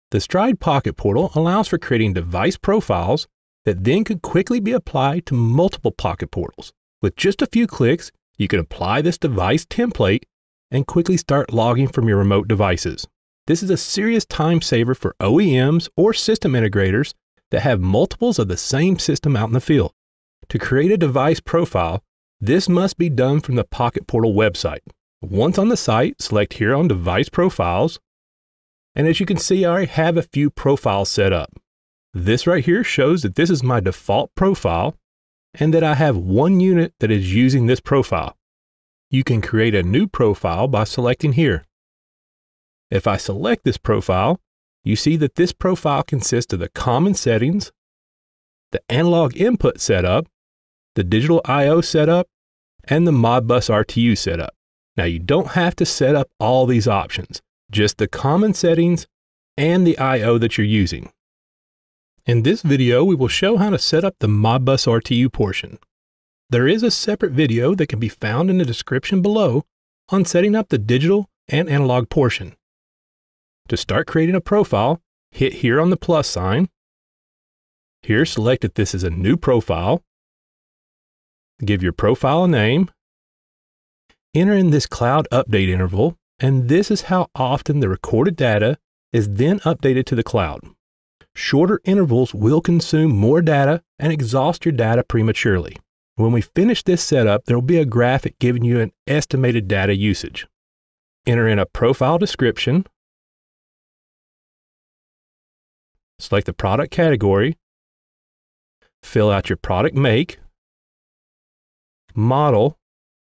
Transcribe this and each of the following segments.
The Stride Pocket Portal allows for creating device profiles that then could quickly be applied to multiple Pocket Portals. With just a few clicks, you can apply this device template and quickly start logging from your remote devices. This is a serious time saver for OEMs or system integrators that have multiples of the same system out in the field. To create a device profile, this must be done from the Pocket Portal website. Once on the site, select here on Device Profiles, and as you can see, I already have a few profiles set up. This right here shows that this is my default profile and that I have one unit that is using this profile. You can create a new profile by selecting here. If I select this profile, you see that this profile consists of the common settings, the analog input setup, the digital I/O setup, and the Modbus RTU setup. Now you don't have to set up all these options, just the common settings and the I/O that you're using. In this video, we will show how to set up the Modbus RTU portion. There is a separate video that can be found in the description below on setting up the digital and analog portion. To start creating a profile, hit here on the plus sign. Here, select that this is a new profile. Give your profile a name. Enter in this cloud update interval, and this is how often the recorded data is then updated to the cloud. Shorter intervals will consume more data and exhaust your data prematurely. When we finish this setup, there will be a graphic giving you an estimated data usage. Enter in a profile description. Select the product category. Fill out your product make, model,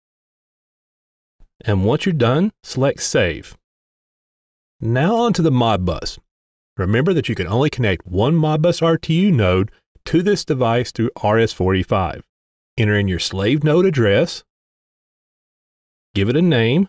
and once you're done, select Save. Now onto the Modbus. Remember that you can only connect one Modbus RTU node to this device through RS-485. Enter in your slave node address, give it a name,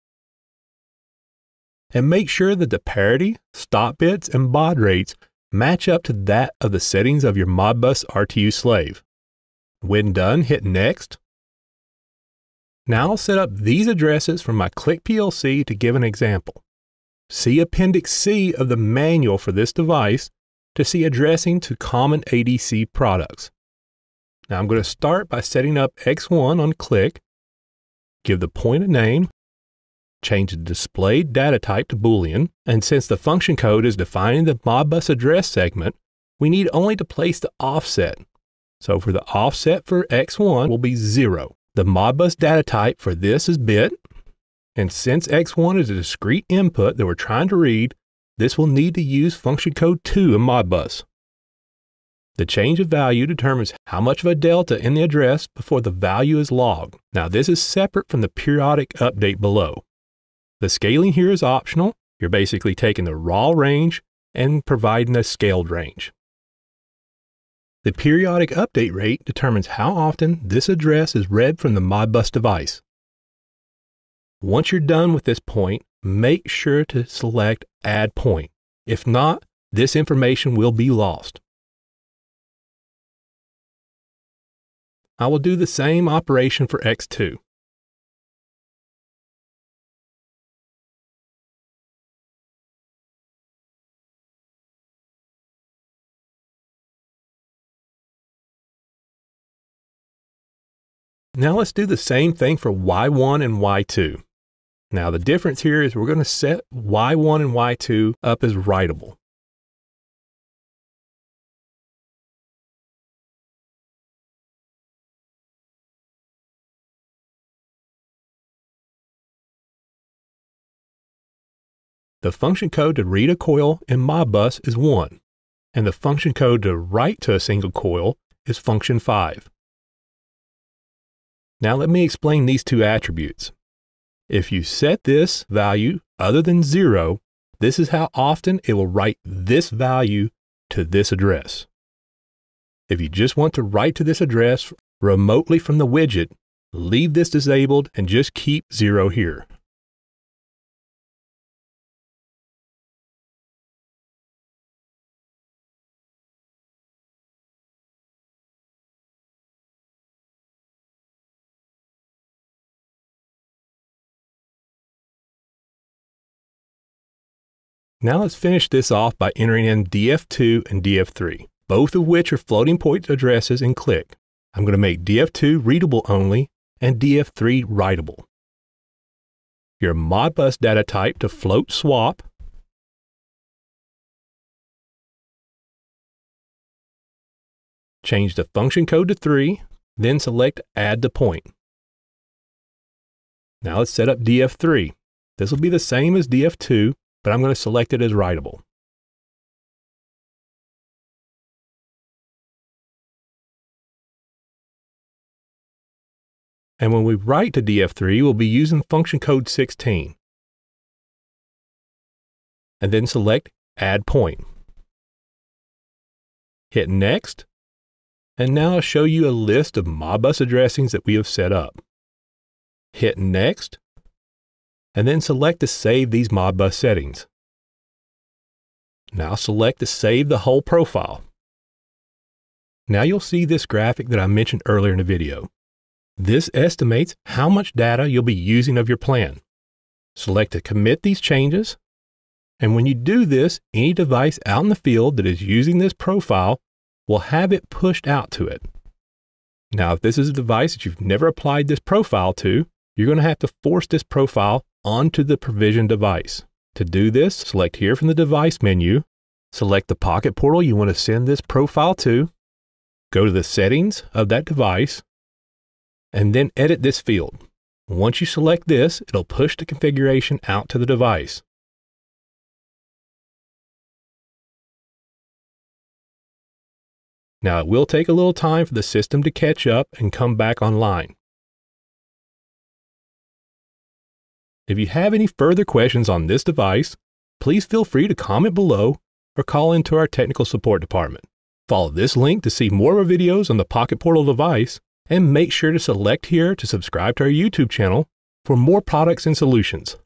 and make sure that the parity, stop bits, and baud rates match up to that of the settings of your Modbus RTU slave. When done, hit Next. Now I'll set up these addresses from my Click PLC to give an example. See Appendix C of the manual for this device to see addressing to common ADC products. Now I'm going to start by setting up X1 on Click, give the point a name, change the displayed data type to Boolean, and since the function code is defining the Modbus address segment, we need only to place the offset. So for the offset for X1 will be 0. The Modbus data type for this is bit, and since X1 is a discrete input that we're trying to read, this will need to use function code 2 in Modbus. The change of value determines how much of a delta in the address before the value is logged. Now this is separate from the periodic update below. The scaling here is optional. You're basically taking the raw range and providing a scaled range. The periodic update rate determines how often this address is read from the Modbus device. Once you're done with this point, make sure to select Add Point. If not, this information will be lost. I will do the same operation for X2. Now let's do the same thing for Y1 and Y2. Now the difference here is we're going to set Y1 and Y2 up as writable. The function code to read a coil in Modbus is 1, and the function code to write to a single coil is function 5. Now let me explain these two attributes. If you set this value other than 0, this is how often it will write this value to this address. If you just want to write to this address remotely from the widget, leave this disabled and just keep 0 here. Now let's finish this off by entering in DF2 and DF3, both of which are floating point addresses in Qlik. I'm going to make DF2 readable only and DF3 writable. Your Modbus data type to float swap. Change the function code to 3, then select Add to Point. Now let's set up DF3. This will be the same as DF2, but I'm going to select it as writable. And when we write to DF3, we'll be using function code 16. And then select Add Point. Hit Next. And now I'll show you a list of Modbus addressings that we have set up. Hit Next, and then select to save these Modbus settings. Now select to save the whole profile. Now you'll see this graphic that I mentioned earlier in the video. This estimates how much data you'll be using of your plan. Select to commit these changes, and when you do this, any device out in the field that is using this profile will have it pushed out to it. Now, if this is a device that you've never applied this profile to, you're going to have to force this profile onto the provisioned device. To do this, select here from the device menu, select the Pocket Portal you want to send this profile to, go to the settings of that device, and then edit this field. Once you select this, it'll push the configuration out to the device. Now, it will take a little time for the system to catch up and come back online. If you have any further questions on this device, please feel free to comment below or call into our technical support department. Follow this link to see more of our videos on the Pocket Portal device, and make sure to select here to subscribe to our YouTube channel for more products and solutions.